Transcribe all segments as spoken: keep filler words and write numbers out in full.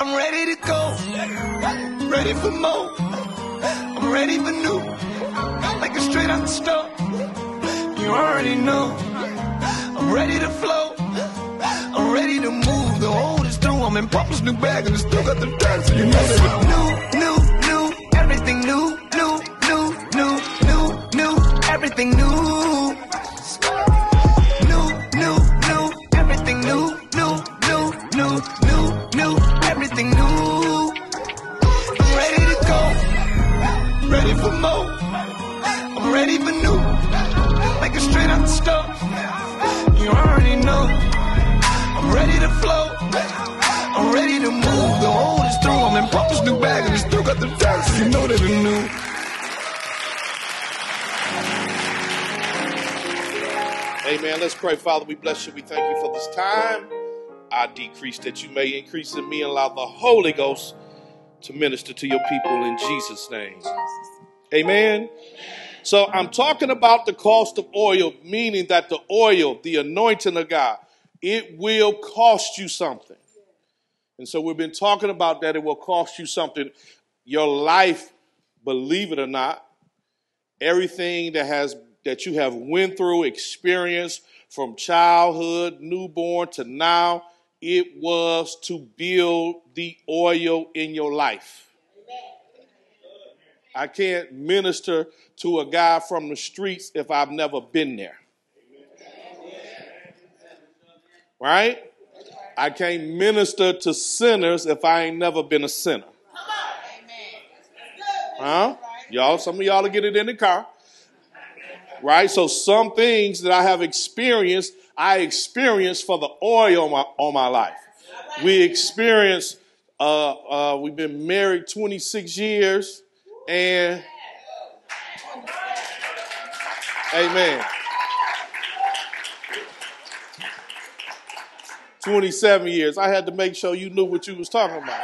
I'm ready to go, ready for more. I'm ready for new, like a straight out the stove. You already know, I'm ready to flow. I'm ready to move, the old is through. I'm in Papa's new bag and it's still got the tags. So you know that new, new, new, everything new, new, new, new, new, new, everything new. New, new, new, everything new, new, new, new, new, new, everything new. I'm ready to go, ready for more. I'm ready for new, like a straight out the stove. You already know. I'm ready to flow, I'm ready to move, the old is through, I'm in Papa's new bag and it's still got the tags, so you know that it's new. Amen. Let's pray. Father, we bless you, we thank you for this time. I decrease that you may increase in me and allow the Holy Ghost to minister to your people in Jesus' name. Amen. So I'm talking about the cost of oil, meaning that the oil, the anointing of God, it will cost you something. And so we've been talking about that. It will cost you something. Your life, believe it or not, everything that has that you have went through, experienced from childhood, newborn to now, it was to build the oil in your life. I can't minister to a guy from the streets if I've never been there. Right? I can't minister to sinners if I ain't never been a sinner. Huh? Y'all, some of y'all will get it in the car. Right? So some things that I have experienced, I experienced for the oil on my, on my life. We experienced, uh, uh, we've been married twenty-six years and amen. twenty-seven years. I had to make sure you knew what you was talking about.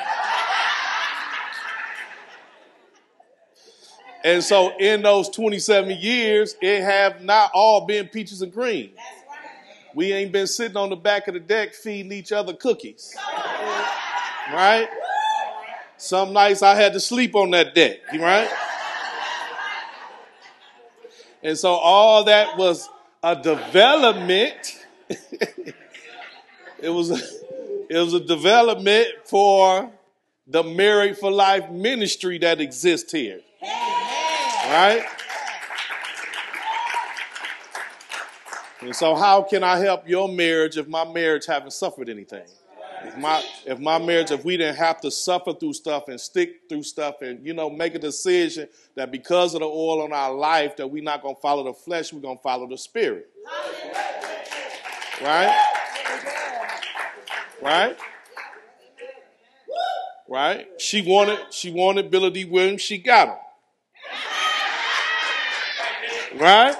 And so in those twenty-seven years, it have not all been peaches and cream. We ain't been sitting on the back of the deck feeding each other cookies. Right? Some nights I had to sleep on that deck. Right? And so all that was a development. It was a, it was a development for the Married for Life ministry that exists here. Right? And so how can I help your marriage if my marriage haven't suffered anything? If my if my marriage, if we didn't have to suffer through stuff and stick through stuff and, you know, make a decision that because of the oil on our life that we're not going to follow the flesh, we're going to follow the spirit. Right? Right? Right? She wanted, she wanted Billy D. Williams. She got him. Right?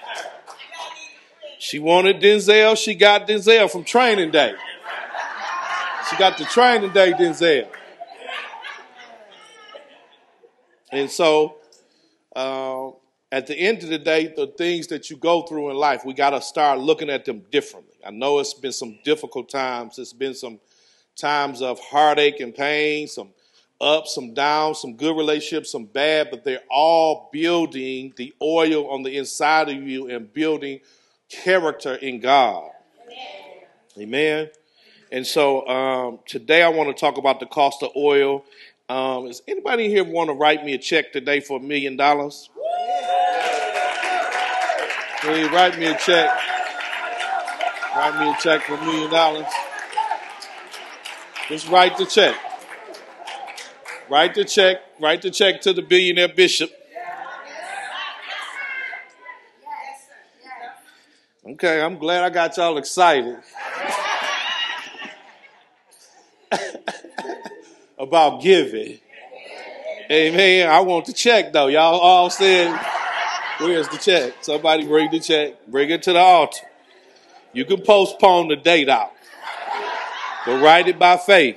She wanted Denzel. She got Denzel from Training Day. She got the Training Day Denzel. And so, uh, at the end of the day, the things that you go through in life, we got to start looking at them differently. I know it's been some difficult times. It's been some times of heartache and pain, some ups, some downs, some good relationships, some bad, but they're all building the oil on the inside of you and building character in God. Amen. And so um, today I want to talk about the cost of oil. Um, is anybody here want to write me a check today for a million dollars? Please write me a check. Write me a check for a million dollars. Just write the check. Write the check. Write the check to the billionaire bishop. Okay, I'm glad I got y'all excited about giving. Amen. I want the check, though. Y'all all said, where's the check? Somebody bring the check. Bring it to the altar. You can postpone the date out, but write it by faith.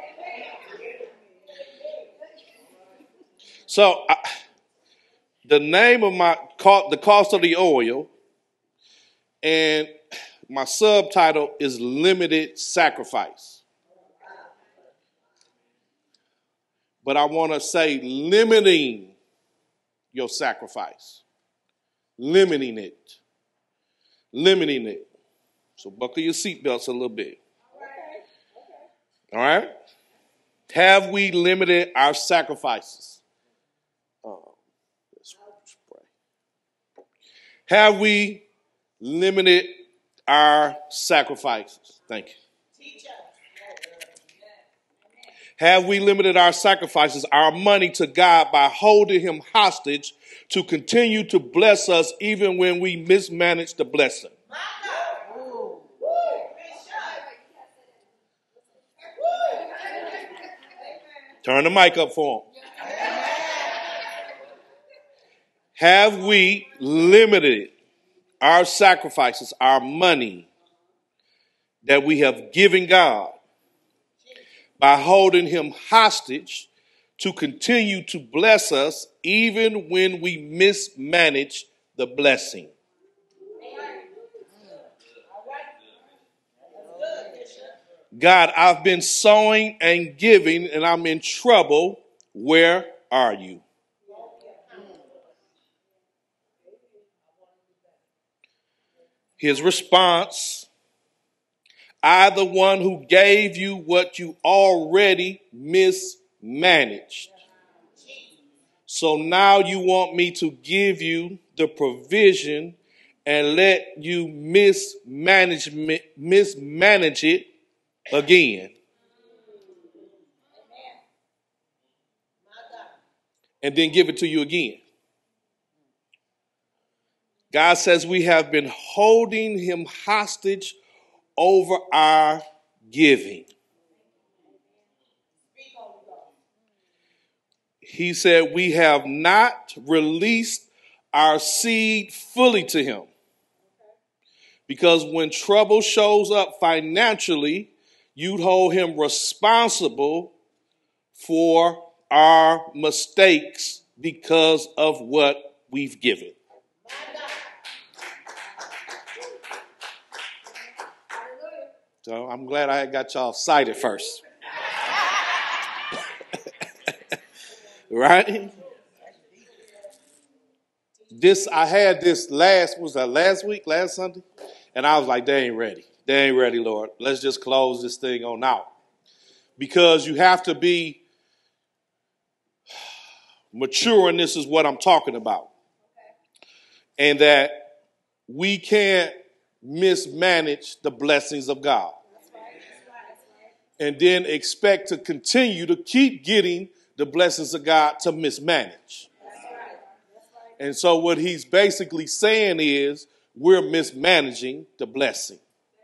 So I, the name of my, the cost of the oil, and my subtitle is Limited Sacrifice. but I want to say limiting your sacrifice. Limiting it. Limiting it. So buckle your seatbelts a little bit. All right? Have we limited our sacrifices? Uh, let's pray. Have we limited our sacrifices? Thank you. Have we limited our sacrifices, our money to God by holding him hostage to continue to bless us even when we mismanage the blessing? Turn the mic up for him. Have we limited our sacrifices, our money that we have given God by holding him hostage to continue to bless us even when we mismanage the blessing? God, I've been sowing and giving and I'm in trouble. Where are you? His response, I, the one who gave you what you already mismanaged. So now you want me to give you the provision and let you mismanage, mismanage it again. And then give it to you again. God says we have been holding him hostage over our giving. He said we have not released our seed fully to him. Because when trouble shows up financially, you'd hold him responsible for our mistakes because of what we've given. So I'm glad I got y'all excited first. Right? This, I had this last, was that last week, last Sunday? And I was like, they ain't ready. They ain't ready, Lord. Let's just close this thing on out. Because you have to be mature, and this is what I'm talking about. And that we can't mismanage the blessings of God. And then expect to continue to keep getting the blessings of God to mismanage. And so what he's basically saying is we're mismanaging the blessing.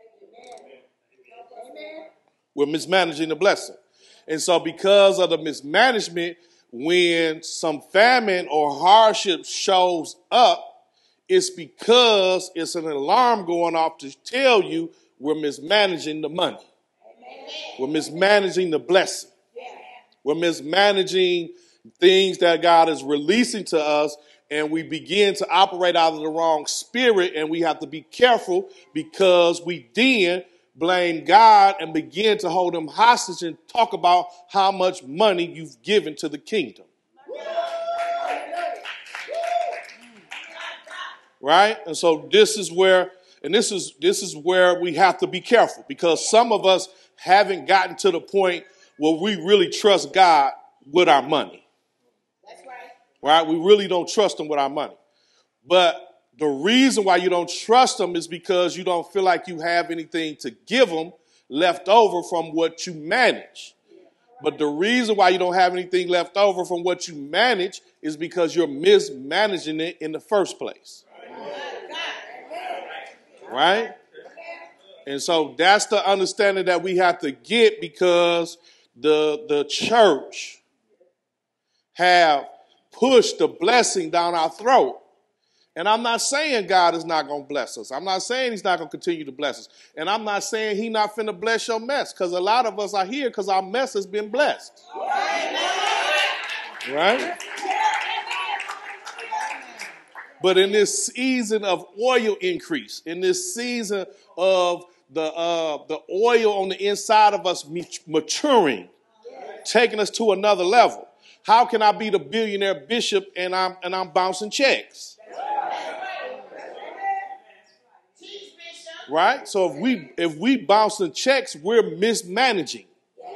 We're mismanaging the blessing. And so because of the mismanagement, when some famine or hardship shows up, it's because it's an alarm going off to tell you we're mismanaging the money. We're mismanaging the blessing. We're mismanaging things that God is releasing to us, and we begin to operate out of the wrong spirit, and we have to be careful because we then blame God and begin to hold him hostage and talk about how much money you've given to the kingdom. Right? And so this is where, and this is this is where we have to be careful, because some of us haven't gotten to the point where we really trust God with our money. That's right. Right? We really don't trust him with our money. But the reason why you don't trust him is because you don't feel like you have anything to give him left over from what you manage. But the reason why you don't have anything left over from what you manage is because you're mismanaging it in the first place. Right? And so that's the understanding that we have to get, because the, the church have pushed the blessing down our throat. And I'm not saying God is not going to bless us. I'm not saying he's not going to continue to bless us. And I'm not saying he's not finna bless your mess, because a lot of us are here because our mess has been blessed. Right? But in this season of oil increase, in this season of the uh, the oil on the inside of us maturing, taking us to another level, How can I be the billionaire bishop and I'm and I'm bouncing checks? Right? So if we if we bouncing checks, we're mismanaging.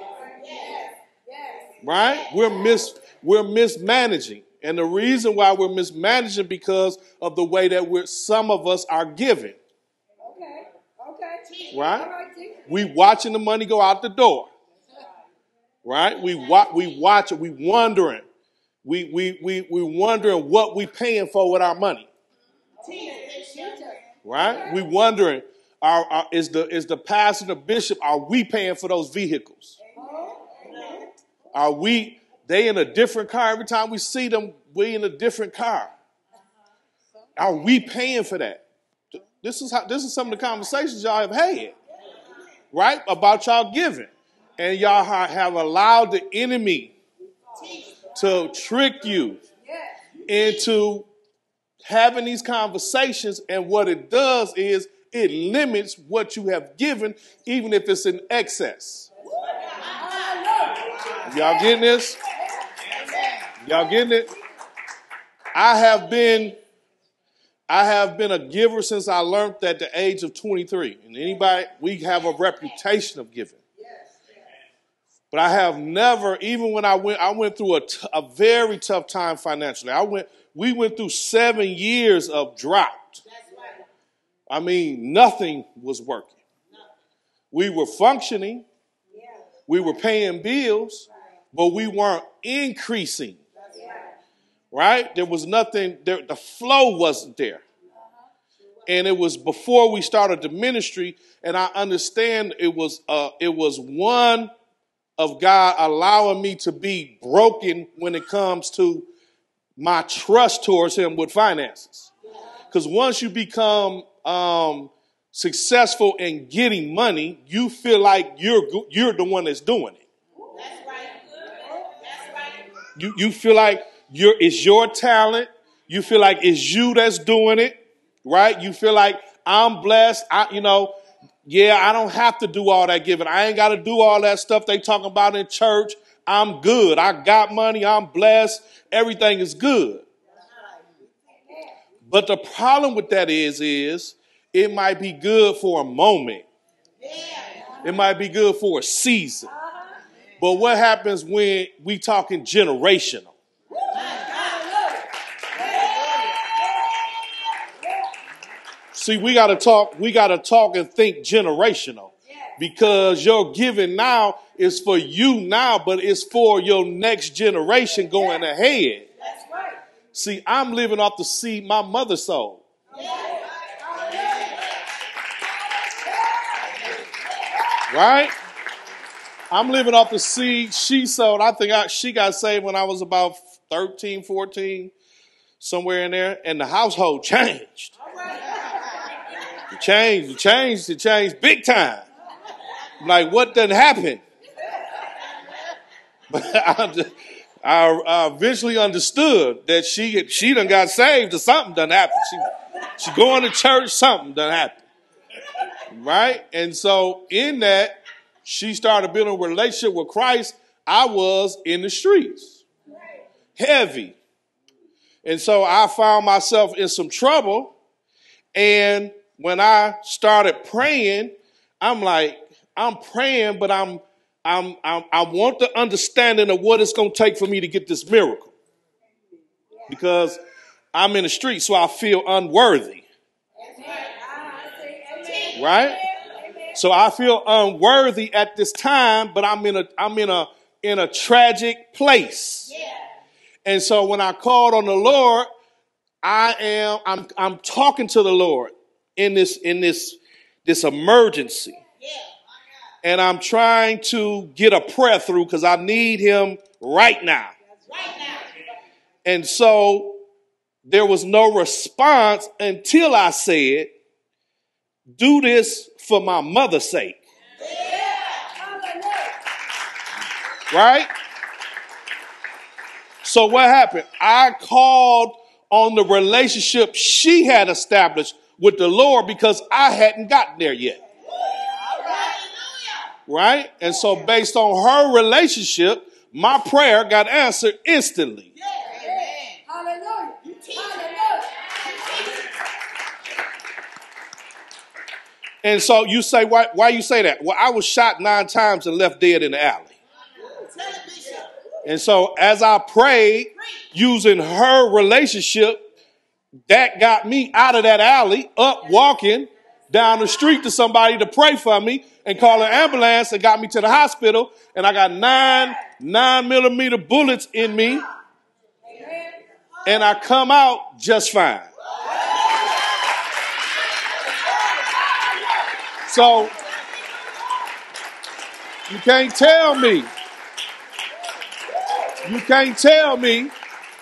Right? We're mis we're mismanaging. And the reason why we're mismanaging because of the way that we're some of us are giving. Okay. Okay. Right? We watching the money go out the door. Right? We wa- we watch it, we wondering. We we we we wondering what we paying for with our money. Right? We wondering, are, are is the is the pastor and the bishop, are we paying for those vehicles? Are we they in a different car? Every time we see them, we in a different car. Are we paying for that? This is how this is some of the conversations y'all have had, right? About y'all giving. And y'all have allowed the enemy to trick you into having these conversations. And what it does is it limits what you have given, even if it's in excess. Y'all getting this? Y'all getting it? I have been, I have been a giver since I learned at the age of twenty-three. And anybody, we have a reputation of giving. But I have never, even when I went, I went through a, t- a very tough time financially. I went, we went through seven years of drought. I mean, nothing was working. We were functioning, we were paying bills, but we weren't increasing. Right? There was nothing, there, the flow wasn't there. And it was before we started the ministry, and I understand it was, uh, it was one of God allowing me to be broken when it comes to my trust towards him with finances. Because once you become um, successful in getting money, you feel like you're you're the one that's doing it. That's right. That's right. You you feel like you're it's your talent. You feel like it's you that's doing it, right? You feel like I'm blessed. I you know. Yeah, I don't have to do all that giving. I ain't got to do all that stuff they talking about in church. I'm good. I got money. I'm blessed. Everything is good. But the problem with that is, is it might be good for a moment. It might be good for a season. But what happens when we talking generational? See, we got to talk, we got to talk and think generational, because your giving now is for you now, but it's for your next generation going ahead. See, I'm living off the seed my mother sowed. Right? I'm living off the seed she sowed. I think I, she got saved when I was about thirteen, fourteen, somewhere in there, and the household changed. It changed, it changed, it changed big time. Like, what done happened? But I, I, I eventually understood that she she done got saved or something done happened. She, she going to church, something done happened. Right? And so in that, she started building a relationship with Christ. I was in the streets. Heavy. And so I found myself in some trouble. And when I started praying, I'm like, I'm praying, but I'm, I'm, I'm, I want the understanding of what it's going to take for me to get this miracle. Because I'm in the street, so I feel unworthy. Right? So I feel unworthy at this time, but I'm in a, I'm in a, in a tragic place. And so when I called on the Lord, I am, I'm, I'm talking to the Lord in this, in this, this emergency. And I'm trying to get a prayer through because I need him right now. And so there was no response until I said, do this for my mother's sake. Right? So what happened? I called on the relationship she had established with the Lord because I hadn't gotten there yet. Right? And so based on her relationship, my prayer got answered instantly. Hallelujah. Hallelujah. And so you say, why, why you say that? Well, I was shot nine times and left dead in the alley. And so as I prayed, using her relationship, that got me out of that alley, up walking down the street to somebody to pray for me and call an ambulance and got me to the hospital. And I got nine nine millimeter bullets in me. And I come out just fine. So you can't tell me, you can't tell me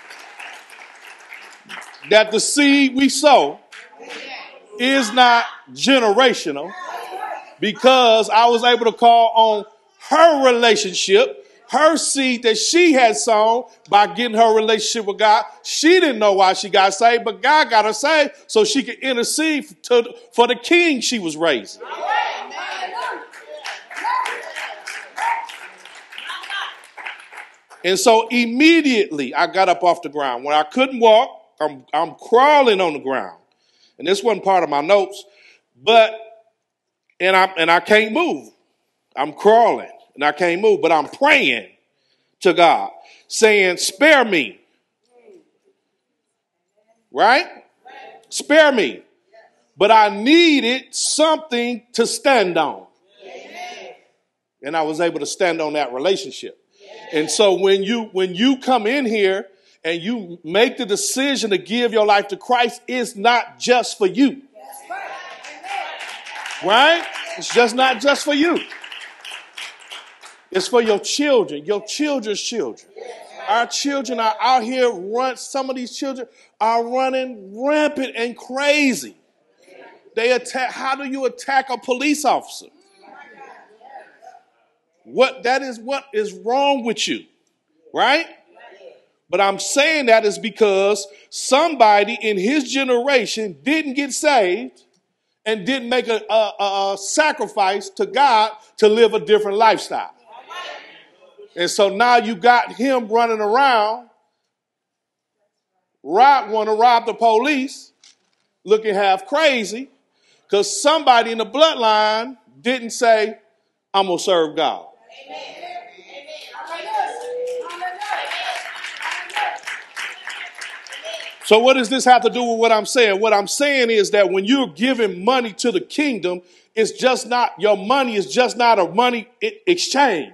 that the seed we sow is not generational, because I was able to call on her relationship, her seed that she had sown by getting her relationship with God. She didn't know why she got saved, but God got her saved so she could intercede to, for the king she was raising. And so immediately I got up off the ground. When I couldn't walk, I'm, I'm crawling on the ground. And this wasn't part of my notes, but, and I, and I can't move. I'm crawling and I can't move, but I'm praying to God, saying, spare me. Right? Spare me. But I needed something to stand on. And I was able to stand on that relationship. And so when you, when you come in here and you make the decision to give your life to Christ, it's not just for you. Right? It's just not just for you. It's for your children, your children's children. Our children are out here run. Some of these children are running rampant and crazy. They attack. How do you attack a police officer? What that is what is wrong with you, right? But I'm saying that is because somebody in his generation didn't get saved and didn't make a, a, a sacrifice to God to live a different lifestyle. And so now you got him running around, rob, want to rob the police, looking half crazy, because somebody in the bloodline didn't say, I'm going to serve God. So what does this have to do with what I'm saying? What I'm saying is that when you're giving money to the kingdom, it's just not, your money is just not a money exchange.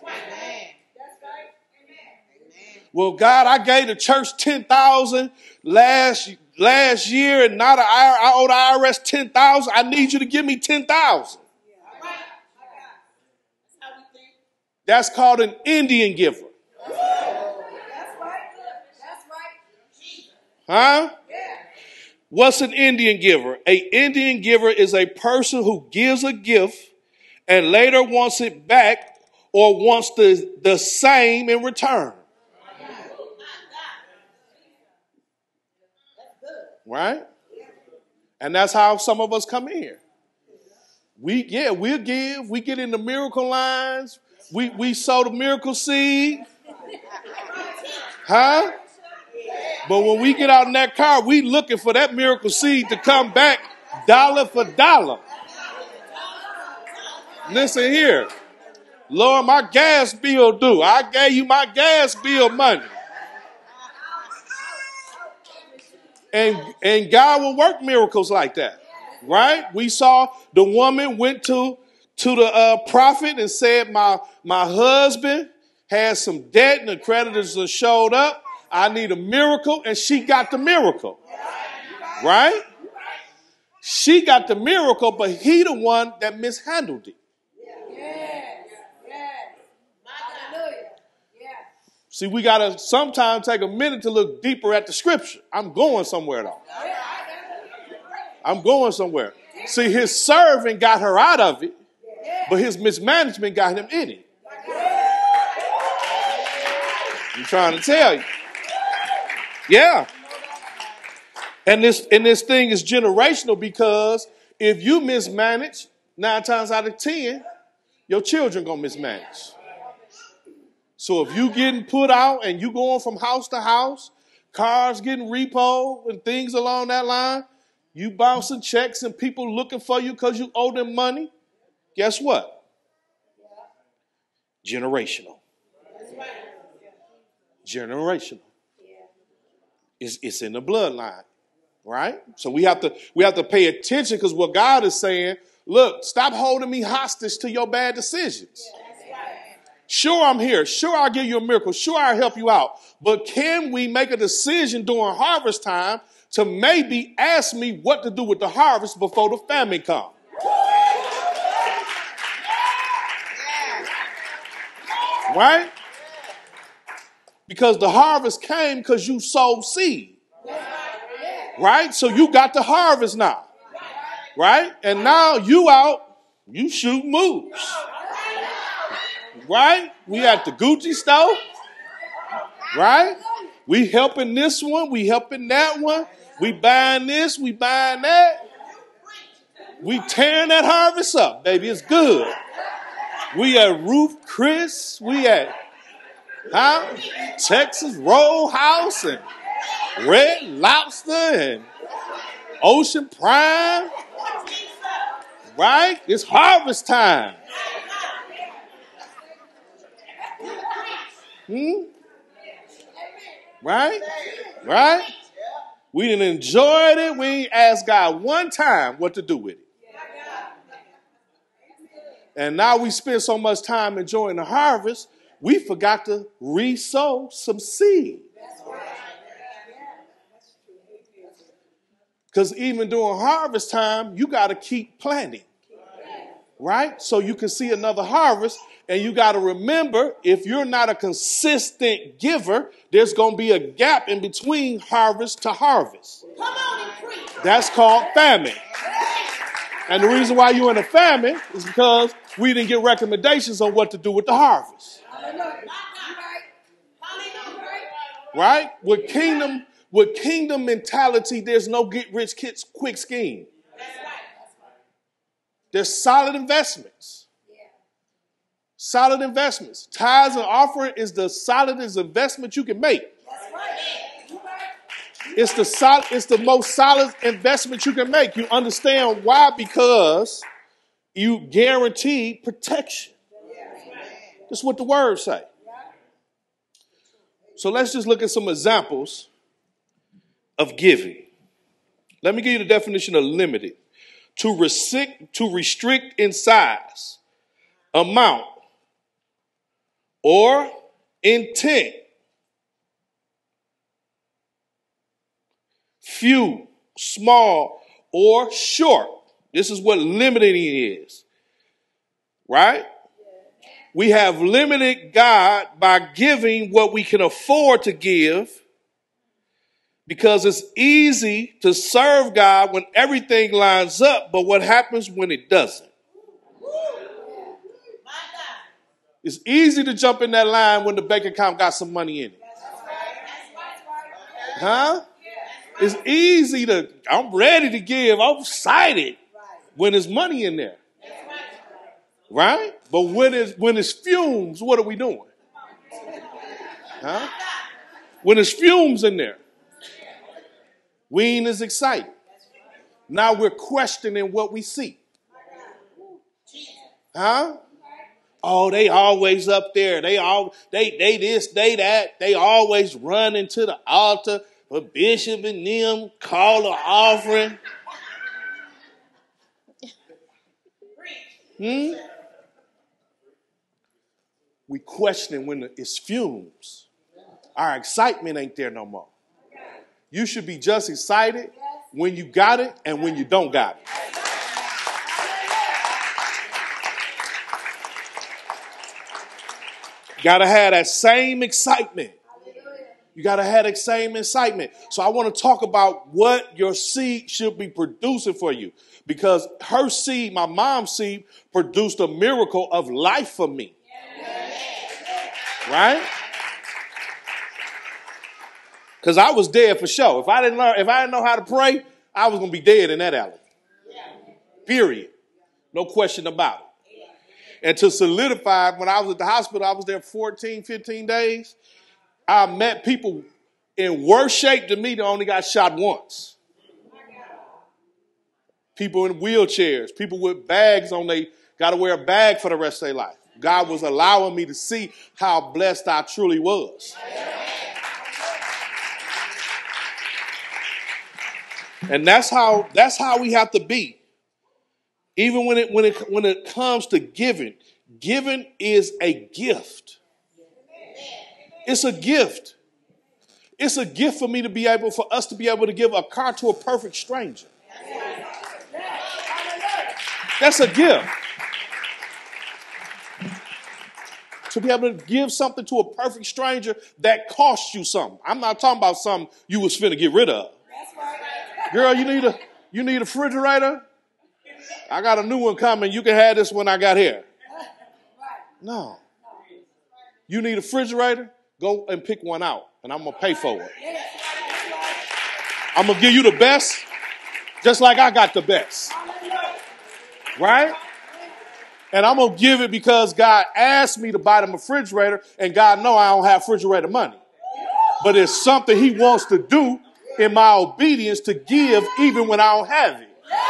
Well, God, I gave the church ten thousand last last year, and now the I owe the I R S ten thousand. I need you to give me ten thousand. That's called an Indian giver. Huh? What's an Indian giver? An Indian giver is a person who gives a gift and later wants it back or wants the, the same in return. Right? And that's how some of us come in here. We, yeah, we'll give. We get in the miracle lines. We, we sow the miracle seed. Huh? But when we get out in that car, we looking for that miracle seed to come back dollar for dollar. Listen here. Lord, my gas bill due. I gave you my gas bill money. And, and God will work miracles like that, right? We saw the woman went to, to the uh, prophet and said, my, my husband has some debt and the creditors have showed up. I need a miracle. And she got the miracle, right? She got the miracle, but he the one that mishandled it. See, we got to sometimes take a minute to look deeper at the scripture. I'm going somewhere, though. I'm going somewhere. See, his servant got her out of it, but his mismanagement got him in it. I'm trying to tell you. Yeah. And this, and this thing is generational, because if you mismanage, nine times out of ten, your children going to mismanage. So if you getting put out and you going from house to house, cars getting repoed and things along that line, you bouncing checks and people looking for you because you owe them money, guess what? Generational. Generational. It's, it's in the bloodline, right? So we have to we have to pay attention because what God is saying, look, stop holding me hostage to your bad decisions. Sure, I'm here. Sure, I'll give you a miracle. Sure, I'll help you out. But can we make a decision during harvest time to maybe ask me what to do with the harvest before the famine comes? Right? Because the harvest came because you sowed seed. Right? So you got the harvest now. Right? And now you out, you shoot moves. Right? We at the Gucci store. Right? We helping this one. We helping that one. We buying this. We buying that. We tearing that harvest up, baby. It's good. We at Ruth Chris. We at huh? Texas Roadhouse and Red Lobster and Ocean Prime. Right? It's harvest time. Hmm? Right? Right? We done enjoyed it. We ain't asked God one time what to do with it. And now we spend so much time enjoying the harvest, we forgot to re-sow some seed. Because even during harvest time, you got to keep planting. Right? So you can see another harvest. And you got to remember, if you're not a consistent giver, there's going to be a gap in between harvest to harvest. That's called famine. And the reason why you're in a famine is because we didn't get recommendations on what to do with the harvest. Right? With kingdom, with kingdom mentality, there's no get rich quick scheme. There's solid investments. Solid investments. Tithes and offering is the solidest investment you can make. It's the solid, it's the most solid investment you can make. You understand why? Because you guarantee protection. That's what the words say. So let's just look at some examples of giving. Let me give you the definition of limited. To restrict, to restrict in size, amount, or intent. Few, small, or short. This is what limiting is. Right? We have limited God by giving what we can afford to give, because it's easy to serve God when everything lines up, but what happens when it doesn't? It's easy to jump in that line when the bank account got some money in it. Huh? It's easy to, I'm ready to give, I'm excited when there's money in there. Right? But when it's, when it's fumes, what are we doing? Huh? When there's fumes in there, we ain't as excited. Now we're questioning what we see. Huh? Oh, they always up there. They all they they this, they that. They always run into the altar for Bishop and them, call the offering. Hmm? We question when it's fumes. Our excitement ain't there no more. You should be just excited when you got it and when you don't got it. Got to have that same excitement. You got to have that same excitement. So I want to talk about what your seed should be producing for you. Because her seed, my mom's seed, produced a miracle of life for me. Right? Because I was dead for sure. If I didn't learn, if I didn't know how to pray, I was going to be dead in that alley. Period. No question about it. And to solidify, when I was at the hospital, I was there fourteen, fifteen days. I met people in worse shape than me that only got shot once. People in wheelchairs, people with bags on, they got to wear a bag for the rest of their life. God was allowing me to see how blessed I truly was. And that's how that's how we have to be. Even when it when it when it comes to giving, giving is a gift. It's a gift. It's a gift for me to be able, for us to be able to give a car to a perfect stranger. That's a gift. To be able to give something to a perfect stranger that costs you something. I'm not talking about something you was finna get rid of. Girl, you need a you need a refrigerator? I got a new one coming. You can have this when I got here. No. You need a refrigerator? Go and pick one out, and I'm going to pay for it. I'm going to give you the best, just like I got the best. Right? And I'm going to give it because God asked me to buy the refrigerator, and God know I don't have refrigerator money. But it's something he wants to do in my obedience to give even when I don't have it.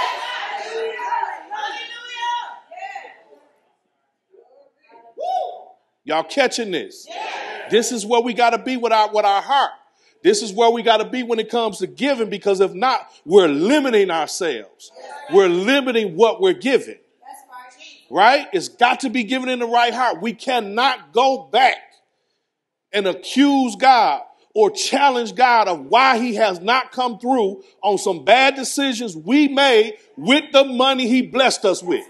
Y'all catching this? This is where we got to be with our, with our heart. This is where we got to be when it comes to giving, because if not, we're limiting ourselves. We're limiting what we're giving. Right? It's got to be given in the right heart. We cannot go back and accuse God or challenge God of why he has not come through on some bad decisions we made with the money he blessed us with.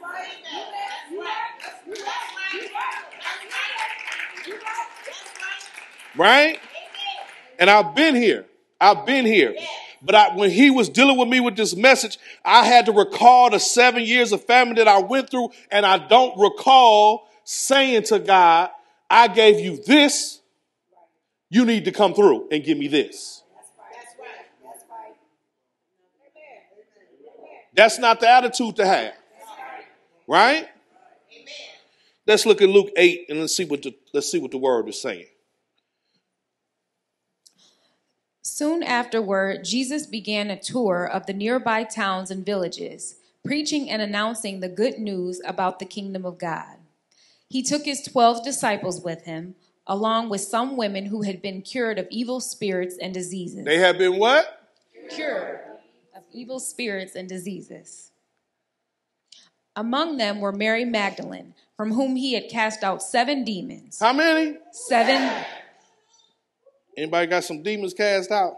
Right? And I've been here. I've been here. But I, when he was dealing with me with this message, I had to recall the seven years of famine that I went through. And I don't recall saying to God, I gave you this. You need to come through and give me this. That's not the attitude to have. Right? Let's look at Luke eight and let's see what the, let's see what the word is saying. Soon afterward, Jesus began a tour of the nearby towns and villages, preaching and announcing the good news about the kingdom of God. He took his twelve disciples with him, along with some women who had been cured of evil spirits and diseases. They had been what? Cured of evil spirits and diseases. Among them were Mary Magdalene, from whom he had cast out seven demons. How many? Seven. Anybody got some demons cast out?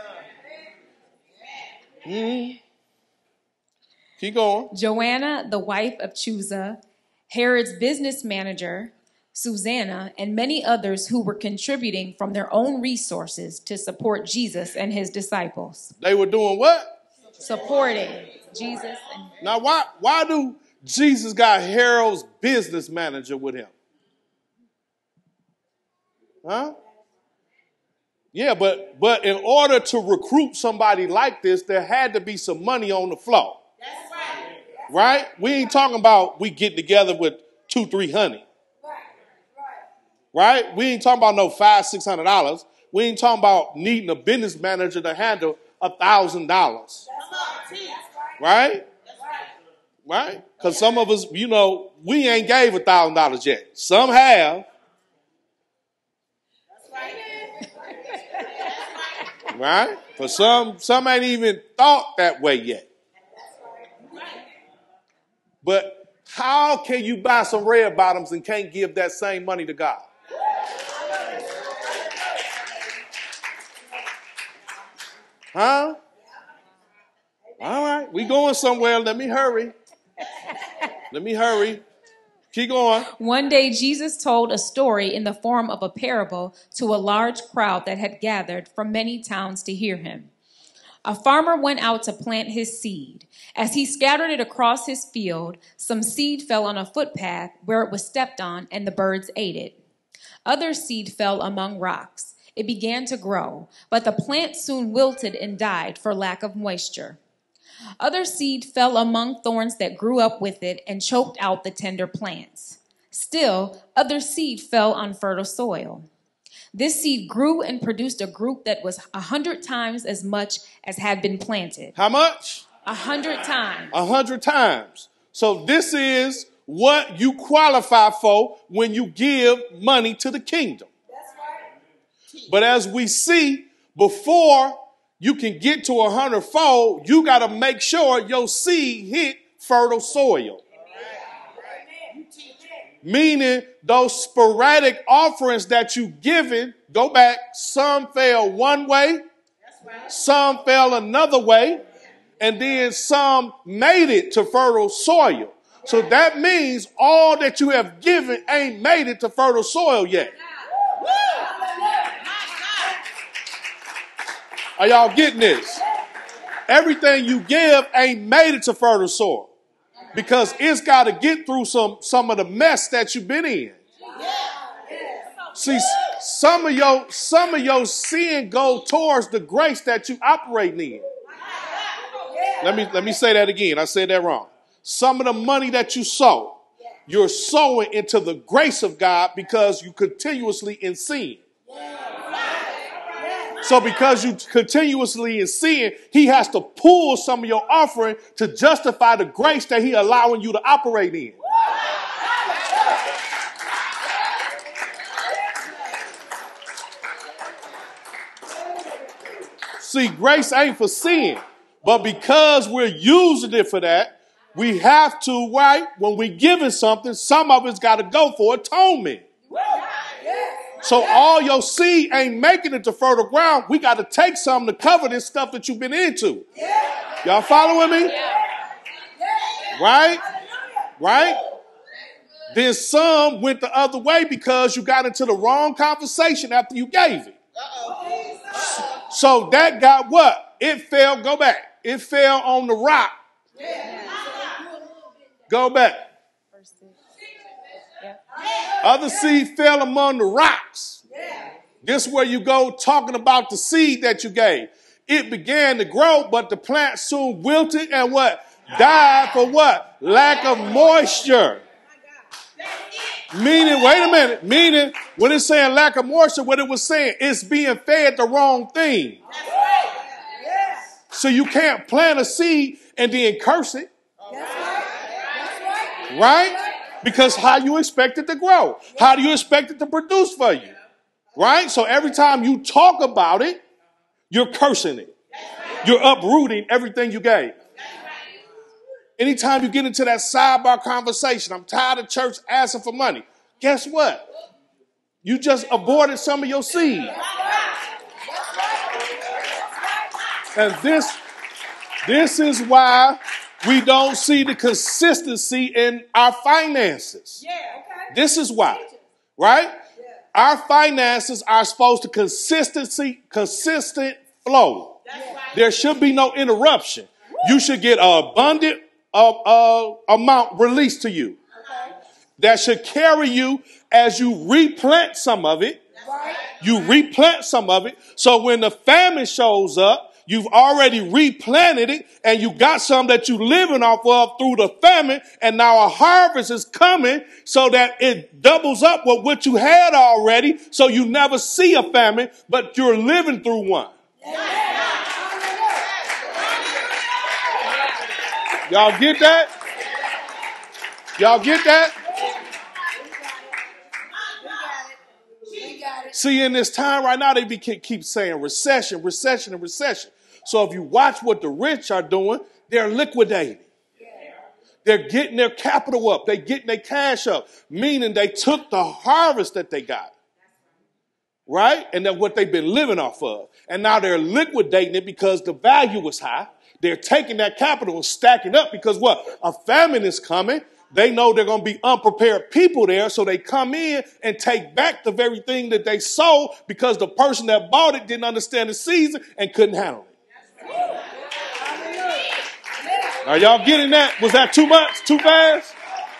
Mm-hmm. Keep going. Joanna, the wife of Chuza, Herod's business manager, Susanna, and many others who were contributing from their own resources to support Jesus and his disciples. They were doing what? Supporting Jesus. And now, why, why do Jesus got Herod's business manager with him? Huh? Yeah, but but in order to recruit somebody like this, there had to be some money on the floor. That's right. That's right? We ain't talking about we get together with two, three honey. Right. Right? We ain't talking about no five, six hundred dollars. We ain't talking about needing a business manager to handle a thousand dollars. Right? Right? Because some of us, you know, we ain't gave a thousand dollars yet. Some have. Right? For some, some ain't even thought that way yet. But how can you buy some red bottoms and can't give that same money to God? Huh? All right, we going somewhere. Let me hurry. Let me hurry. Keep going. One day, Jesus told a story in the form of a parable to a large crowd that had gathered from many towns to hear him. A farmer went out to plant his seed. As he scattered it across his field, some seed fell on a footpath where it was stepped on, and the birds ate it. Other seed fell among rocks. It began to grow, but the plant soon wilted and died for lack of moisture. Other seed fell among thorns that grew up with it and choked out the tender plants. Still, other seed fell on fertile soil. This seed grew and produced a group that was a hundred times as much as had been planted. How much? A hundred times. A hundred times. So this is what you qualify for when you give money to the kingdom. But as we see, before you can get to a hundredfold, you got to make sure your seed hit fertile soil. Meaning those sporadic offerings that you given, go back, some fell one way, some fell another way, and then some made it to fertile soil. So that means all that you have given ain't made it to fertile soil yet. Are y'all getting this? Everything you give ain't made it to fertile soil. Because it's got to get through some, some of the mess that you've been in. See, some of your some of your sin go towards the grace that you operate in. Let me let me say that again. I said that wrong. Some of the money that you sow, you're sowing into the grace of God because you continuously in sin. So because you continuously in sin, he has to pull some of your offering to justify the grace that he allowing you to operate in. See, grace ain't for sin, but because we're using it for that, we have to, right? When we giving something, some of it's got to go for atonement. So all your seed ain't making it to fertile ground. We got to take some to cover this stuff that you've been into. Y'all following me? Right? Right? Then some went the other way because you got into the wrong conversation after you gave it. So that got what? It fell, go back. It fell on the rock. Go back. Other seed fell among the rocks. This is where you go talking about the seed that you gave. It began to grow, but the plant soon wilted and what? Died for what? Lack of moisture. Meaning, wait a minute, meaning when it's saying lack of moisture, what it was saying, it's being fed the wrong thing. So you can't plant a seed and then curse it. Right? Because how you expect it to grow? How do you expect it to produce for you? Right? So every time you talk about it, you're cursing it. You're uprooting everything you gave. Anytime you get into that sidebar conversation, I'm tired of church asking for money. Guess what? You just aborted some of your seed. And this, this is why we don't see the consistency in our finances. Yeah, okay. This is why, right? Yeah. Our finances are supposed to consistency, consistent flow. Right. There should be no interruption. Woo. You should get an abundant uh, uh, amount released to you. Okay. That should carry you as you replant some of it. Right. You replant some of it. So when the famine shows up, you've already replanted it and you got some that you're living off of through the famine. And now a harvest is coming so that it doubles up with what you had already. So you never see a famine, but you're living through one. Y'all get that? Y'all get that? See, in this time right now, they be, keep saying recession, recession, and recession. So if you watch what the rich are doing, they're liquidating. They're getting their capital up. They're getting their cash up, meaning they took the harvest that they got, right? And that's what they've been living off of. And now they're liquidating it because the value was high. They're taking that capital and stacking up because what? A famine is coming. They know they're going to be unprepared people there, so they come in and take back the very thing that they sold because the person that bought it didn't understand the season and couldn't handle it. Are y'all getting that? Was that too much? Too fast?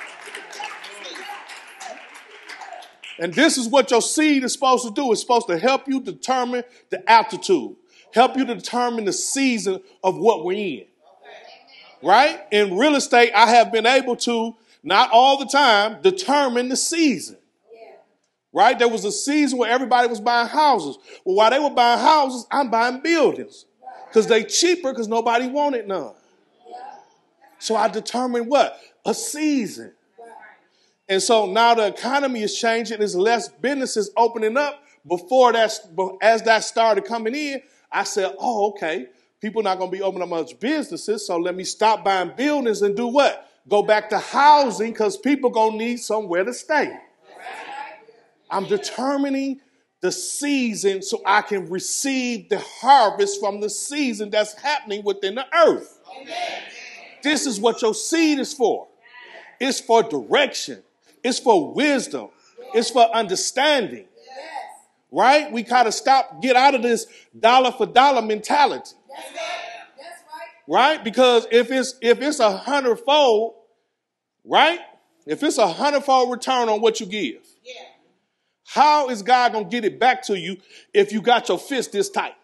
And this is what your seed is supposed to do. It's supposed to help you determine the altitude, help you determine the season of what we're in. Right? In real estate, I have been able to not all the time, determine the season. Right? There was a season where everybody was buying houses. Well, while they were buying houses, I'm buying buildings because they cheaper because nobody wanted none. So I determined what? A season. And so now the economy is changing. There's less businesses opening up. Before that, as that started coming in, I said, oh, okay, people not going to be opening up much businesses. So let me stop buying buildings and do what? Go back to housing because people going to need somewhere to stay. I'm determining the season so I can receive the harvest from the season that's happening within the earth. Amen. This is what your seed is for. It's for direction. It's for wisdom. It's for understanding. Right? We gotta stop, get out of this dollar for dollar mentality. Right? Because if it's if it's a hundredfold, right? If it's a hundredfold return on what you give. How is God going to get it back to you if you got your fist this tight?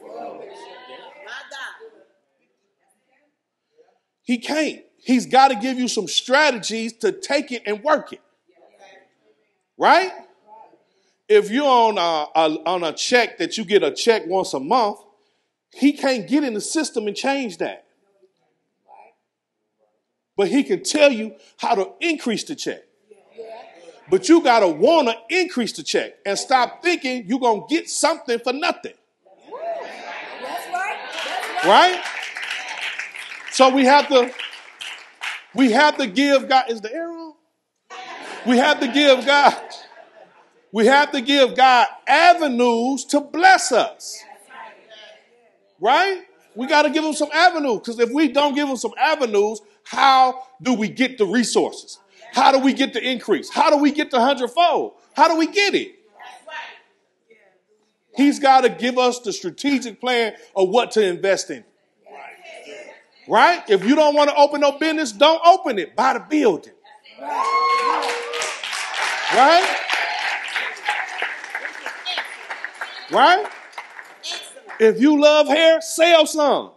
He can't. He's got to give you some strategies to take it and work it. Right? If you're on a, a, on a check that you get a check once a month, he can't get in the system and change that. But he can tell you how to increase the check. But you got to want to increase the check and stop thinking you're going to get something for nothing. That's right. That's right. Right? So we have to, we have to give God, is the arrow? We have to give God, we have to give God avenues to bless us. Right? We got to give him some avenues because if we don't give him some avenues, how do we get the resources? How do we get the increase? How do we get the hundredfold? How do we get it? He's got to give us the strategic plan of what to invest in. Right? If you don't want to open no business, don't open it. Buy the building. Right? Right? If you love hair, sell some.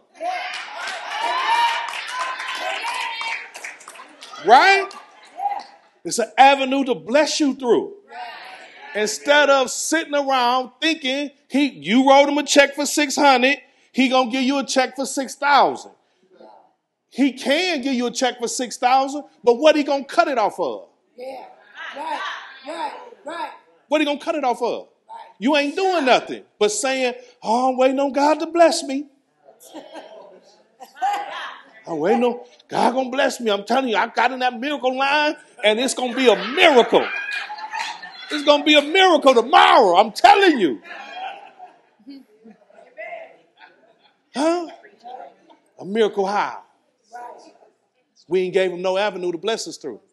Right? It's an avenue to bless you through. Instead of sitting around thinking he, you wrote him a check for six hundred, he gonna give you a check for six thousand. He can give you a check for six thousand, but what he gonna cut it off of? Yeah. Right. Right. Right. What he gonna cut it off of? You ain't doing nothing but saying, "Oh, I'm waiting on God to bless me." I'm waiting on God gonna bless me. I'm telling you, I got in that miracle line, and it's gonna be a miracle. It's gonna be a miracle tomorrow. I'm telling you. Huh? A miracle how? We ain't gave him no avenue to bless us through.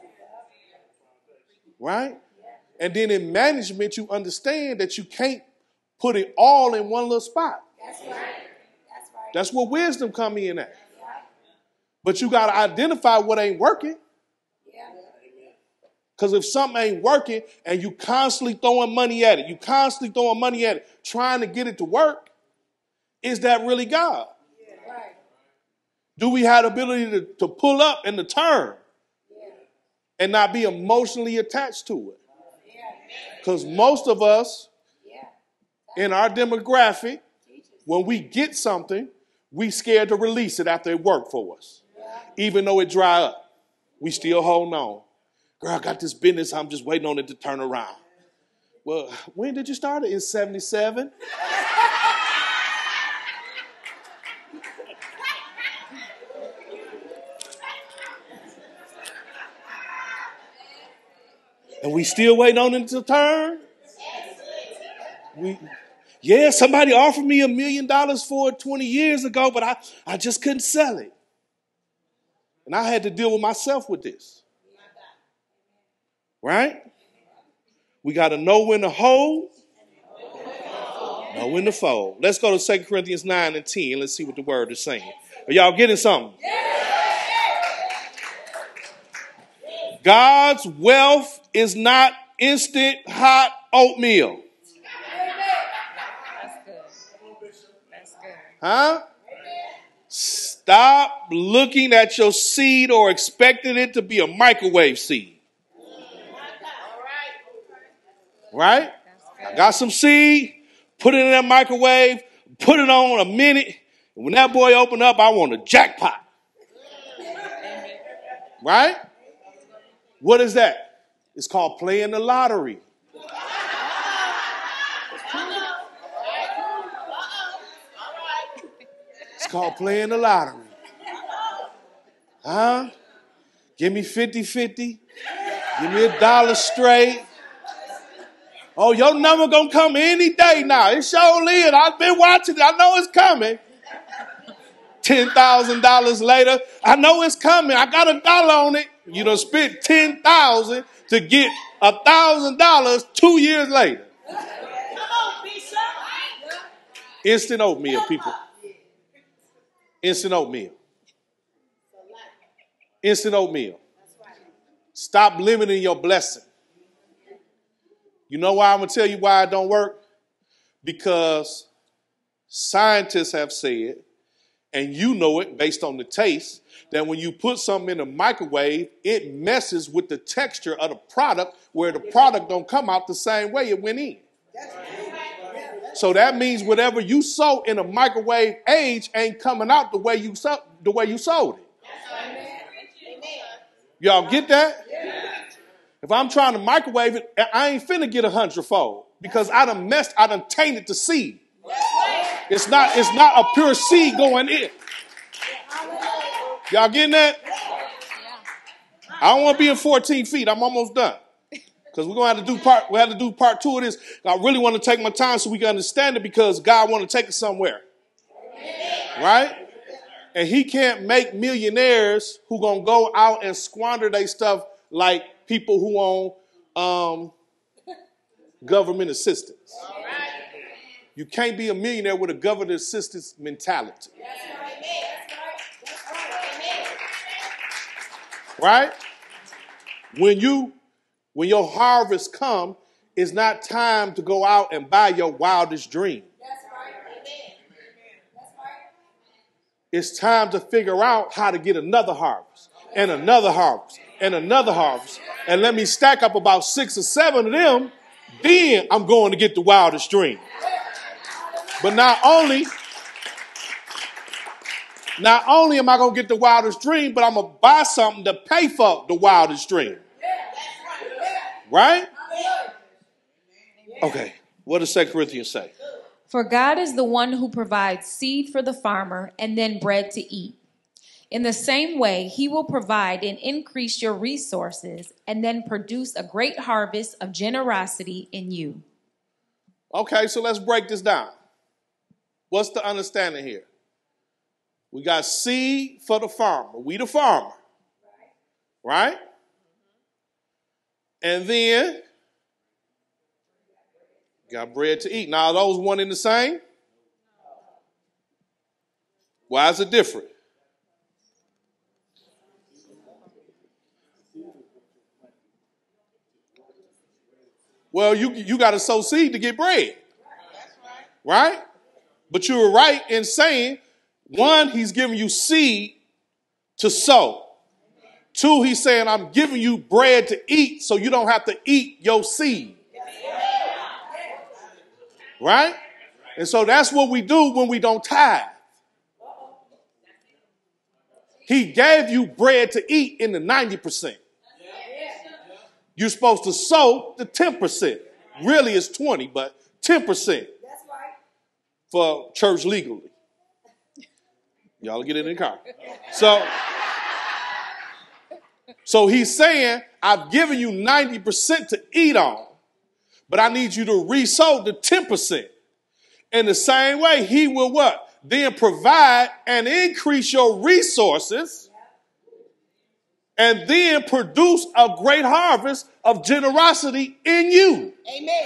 Right? And then in management, you understand that you can't put it all in one little spot. That's right. That's right. That's where wisdom come in at. But you got to identify what ain't working. Because if something ain't working and you constantly throwing money at it, you constantly throwing money at it, trying to get it to work, is that really God? Yeah. Right. Do we have the ability to, to pull up and to turn yeah. and not be emotionally attached to it? Because yeah. most of us yeah. in our demographic, when we get something, we scared to release it after it worked for us. Yeah. Even though it dry up, we still hold on. Girl, I got this business. I'm just waiting on it to turn around. Well, when did you start it? In seventy-seven? And we still waiting on it to turn? We, yeah, somebody offered me a million dollars for it twenty years ago, but I, I just couldn't sell it. And I had to deal with myself with this. Right? We got to know when to hold, know when to fold. Let's go to Second Corinthians nine and ten. Let's see what the word is saying. Are y'all getting something? God's wealth is not instant hot oatmeal. That's good. That's good. Huh? Stop looking at your seed or expecting it to be a microwave seed. Right? I got some seed, put it in that microwave, put it on a minute, and when that boy opened up, I want a jackpot. Right? What is that? It's called playing the lottery. It's called playing the lottery. Huh? Give me fifty-fifty. Give me a dollar straight. Oh, your number gonna come any day now. It sure is. I've been watching it. I know it's coming. ten thousand dollars later, I know it's coming. I got a dollar on it. You done spent ten thousand dollars to get one thousand dollars two years later. Instant oatmeal, people. Instant oatmeal. Instant oatmeal. Stop limiting your blessing. You know why I'm going to tell you why it don't work? Because scientists have said, and you know it based on the taste, that when you put something in a microwave, it messes with the texture of the product where the product don't come out the same way it went in. So that means whatever you sow in a microwave age ain't coming out the way you so, the way you sold it. Y'all get that? If I'm trying to microwave it, I ain't finna get a hundredfold because I done messed, I done tainted the seed. It's not, it's not a pure seed going in. Y'all getting that? I don't want to be in fourteen feet. I'm almost done. Because we're going to have to do part, we have to do part two of this. I really want to take my time so we can understand it because God want to take us somewhere. Right? And he can't make millionaires who going to go out and squander their stuff like people who own um, government assistance. You can't be a millionaire with a government assistance mentality. Right? When you, when your harvest come, it's not time to go out and buy your wildest dream. It's time to figure out how to get another harvest and another harvest and another harvest. And let me stack up about six or seven of them. Then I'm going to get the wildest dream. But not only, not only am I going to get the wildest dream, but I'm going to buy something to pay for the wildest dream. Right? Okay. What does Second Corinthians say? For God is the one who provides seed for the farmer and then bread to eat. In the same way, he will provide and increase your resources and then produce a great harvest of generosity in you. Okay, so let's break this down. What's the understanding here? We got seed for the farmer. We the farmer. Right? And then got bread to eat. Now, are those one and the same? Why is it different? Well, you, you got to sow seed to get bread. Right? But you were right in saying, one, he's giving you seed to sow. Two, he's saying, I'm giving you bread to eat so you don't have to eat your seed. Right? And so that's what we do when we don't tithe. He gave you bread to eat in the ninety percent. You're supposed to sow the ten percent. Really it's twenty, but ten percent for church legally. Y'all get it in the car. So, so he's saying, I've given you ninety percent to eat on, but I need you to re-sow the ten percent. In the same way, he will what? Then provide and increase your resources and then produce a great harvest of generosity in you. Amen.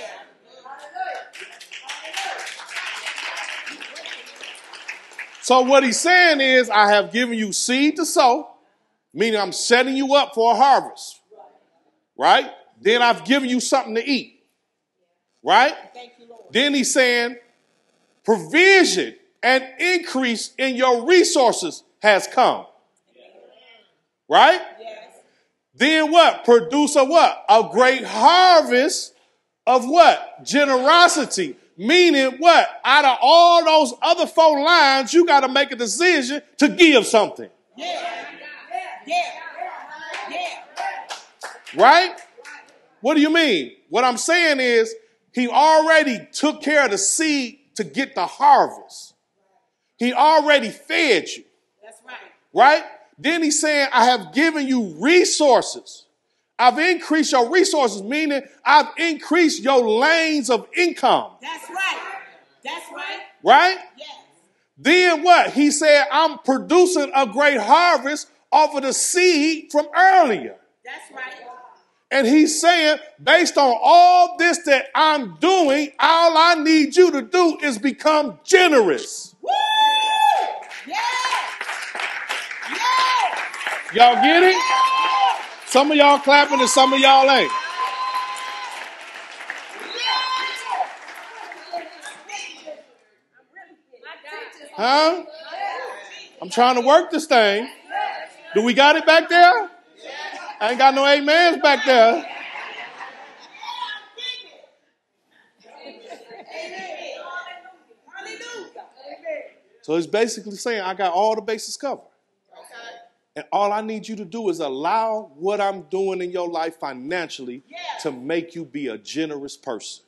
So what he's saying is, I have given you seed to sow, meaning I'm setting you up for a harvest. Right? Then I've given you something to eat. Right? Thank you, Lord. Then he's saying, provision and increase in your resources has come. Right? Yes. Then what? Produce a what? A great harvest of what? Generosity. Meaning what? Out of all those other four lines, you got to make a decision to give something. Yeah. Yeah. Yeah. Right? What do you mean? What I'm saying is he already took care of the seed to get the harvest. He already fed you. That's right. Right? Then he's saying, I have given you resources. I've increased your resources, meaning I've increased your lanes of income. That's right. That's right. Right? Yes. Then what? He said, I'm producing a great harvest off of the seed from earlier. That's right. And he's saying, based on all this that I'm doing, all I need you to do is become generous. Woo! Yeah. Yeah. Y'all get it? Some of y'all clapping and some of y'all ain't. Huh? I'm trying to work this thing. Do we got it back there? I ain't got no amens back there. So it's basically saying I got all the bases covered. And all I need you to do is allow what I'm doing in your life financially to make you be a generous person.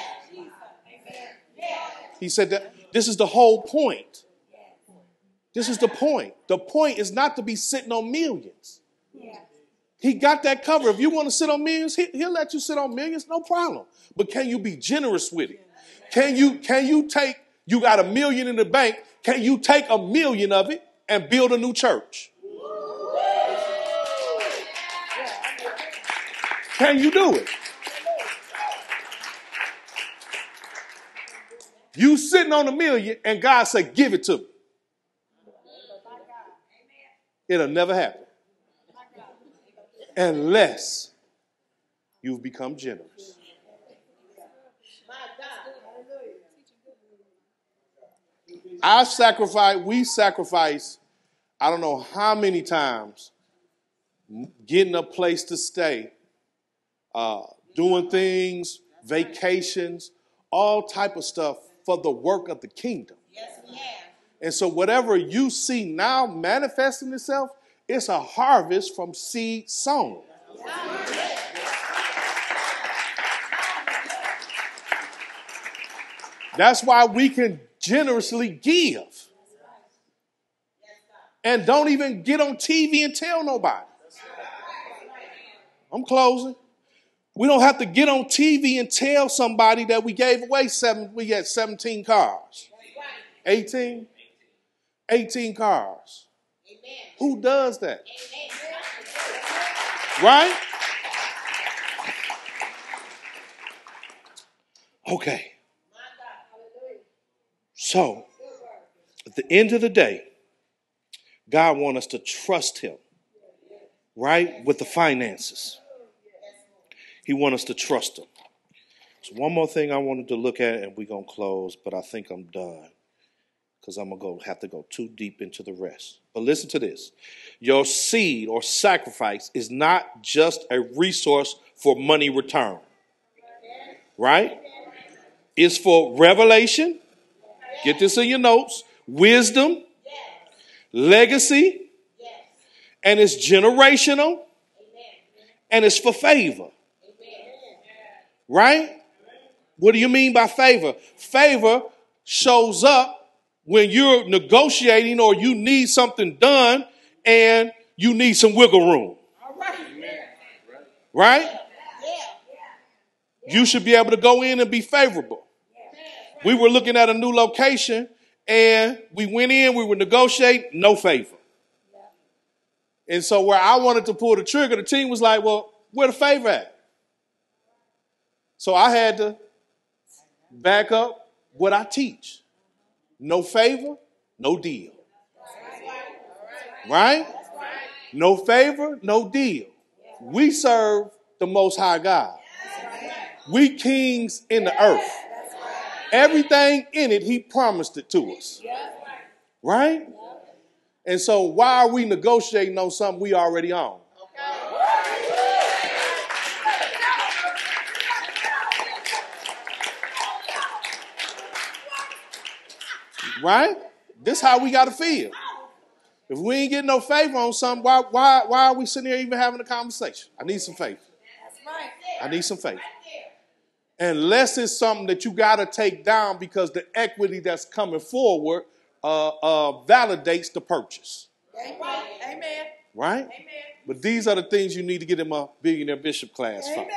He said that this is the whole point. This is the point. The point is not to be sitting on millions. He got that covered. If you want to sit on millions, he, he'll let you sit on millions, no problem. But can you be generous with it? Can you, can you take, you got a million in the bank, can you take a million of it and build a new church? Can you do it? You sitting on a million and God said, give it to me. It'll never happen. Unless you've become generous. I sacrifice, we sacrifice, I don't know how many times, getting a place to stay, uh, doing things, vacations, all type of stuff for the work of the kingdom. Yes, we have. And so whatever you see now manifesting itself, it's a harvest from seed sown. That's why we can generously give. And don't even get on T V and tell nobody. I'm closing. We don't have to get on T V and tell somebody that we gave away seven, we had seventeen cars. eighteen? eighteen cars. Amen. Who does that? Amen. Right? Okay. So, at the end of the day, God wants us to trust him, right, with the finances. He wants us to trust him. So one more thing I wanted to look at, and we're going to close, but I think I'm done because I'm going to go have to go too deep into the rest. But listen to this. Your seed or sacrifice is not just a resource for money return, right? It's for revelation. Get this in your notes. Wisdom, legacy, and it's generational, and it's for favor. Right? What do you mean by favor? Favor shows up when you're negotiating or you need something done and you need some wiggle room. Right? You should be able to go in and be favorable. We were looking at a new location and we went in, we were negotiating, no favor. And so where I wanted to pull the trigger, the team was like, well, where the favor at? So I had to back up what I teach. No favor, no deal. Right? No favor, no deal. We serve the Most High God. We kings in the earth. Everything in it, he promised it to us. Right? And so why are we negotiating on something we already own? Right? This is how we got to feel. If we ain't getting no favor on something, why, why, why are we sitting here even having a conversation? I need some favor. I need some favor. Unless it's something that you got to take down because the equity that's coming forward uh, uh, validates the purchase. Amen. Right? Amen. But these are the things you need to get in my billionaire bishop class for.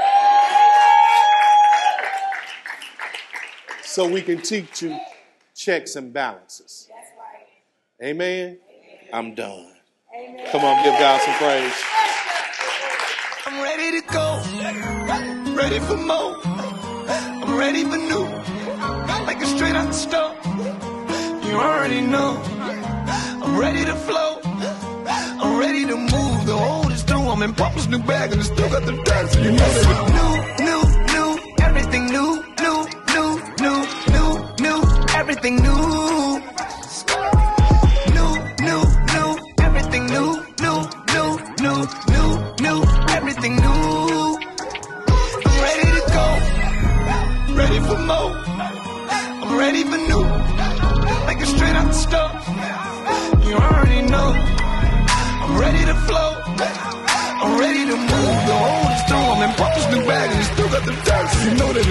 So we can teach you checks and balances. That's right. Amen? Amen. I'm done. Amen. Come on, give God some praise. I'm ready to go, ready for more. I'm ready for new, like a straight out the stove. You already know. I'm ready to flow. I'm ready to move. The old is through. I'm in Papa's new bag and it's still got the dance. So you know that it's new, new, new, everything new, new, new, new, new, new, everything new. New, new, new, everything new, new, new, new, new, new, everything new. I'm ready to go, ready for more. I'm ready for new, like a straight out the stove. You already know. I'm ready to flow. I'm ready to move. The old is through. I'm in Papa's new bag and it's still got the dance. You know that